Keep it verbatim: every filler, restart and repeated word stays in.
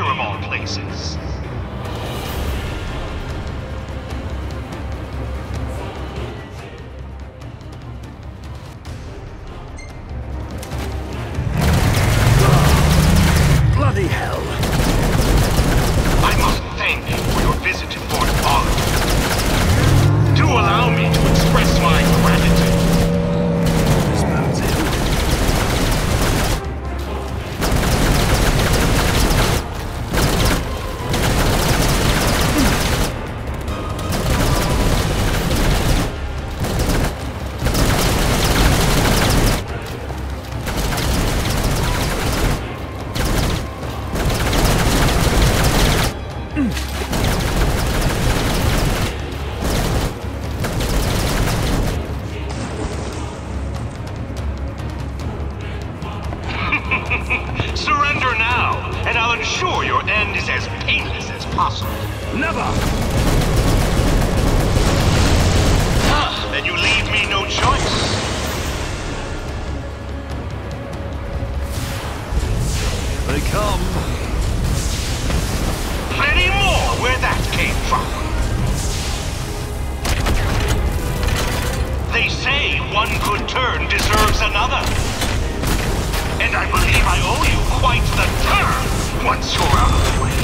of all places. Bloody hell! I must thank you for your visit to Fort Apollo. Do allow me to express my gratitude. This mountain. Surrender now, and I'll ensure your end is as painless as possible. Never! Ah, then you leave me no choice. They come. Plenty more where that came from. They say one good turn deserves another. And I believe I owe you quite the turn once you're out of the way.